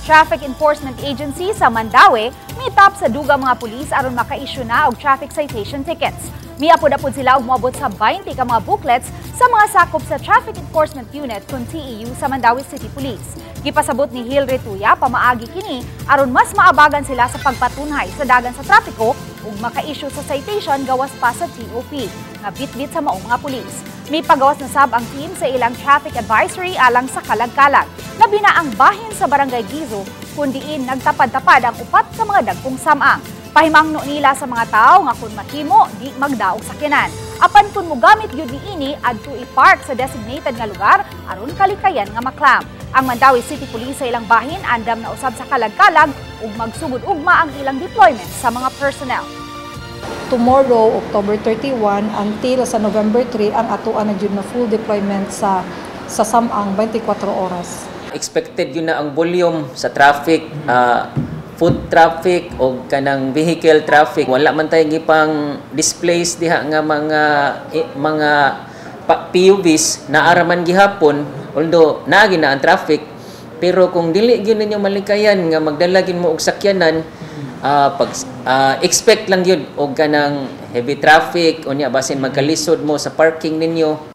Traffic Enforcement Agency sa Mandaue mitap sa dugang mga pulis aron maka-issue na og traffic citation tickets. Miapod-apod sila og moabot sa 20 ka mga booklets sa mga sakop sa Traffic Enforcement Unit kung TEU sa Mandaue City Police. Gipasabot ni Hil Retuya pamaagi kini aron mas maabagan sila sa pagpatunhay sa dagan sa trapiko ug maka-issue sa citation gawas pa sa TOP nga bitbit sa maong mga pulis. May pagawas na sab ang team sa ilang traffic advisory alang sa kalag-kalag. Labi na ang bahin sa Barangay Gizo kung diin nagtapad-tapad ang upat sa mga dagkong samang. Pahimangno nila sa mga tao nga kung mahimo di magdaog sakyanan. Apan kung mogamit gyud niini adto i-park sa designated nga lugar aron kalikayan nga maklam. Ang Mandaue City Police sa ilang bahin andam na usab sa kalag-kalag ug magsugod-ugma ang ilang deployment sa mga personnel. Tomorrow, October 31 until sa November 3 ang atuan na jud na full deployment sa samang 24 oras. Expected yun na ang volume sa traffic, foot traffic o kanang vehicle traffic. Wala man tayo gipang displays diha nga mga PUVs na araman gihapon, although naagi na ang traffic. Pero kung dili gyud ninyo malikayan nga magdala gyud mo og sakyanan, expect lang yun og kanang heavy traffic unya basin magkalisod mo sa parking ninyo.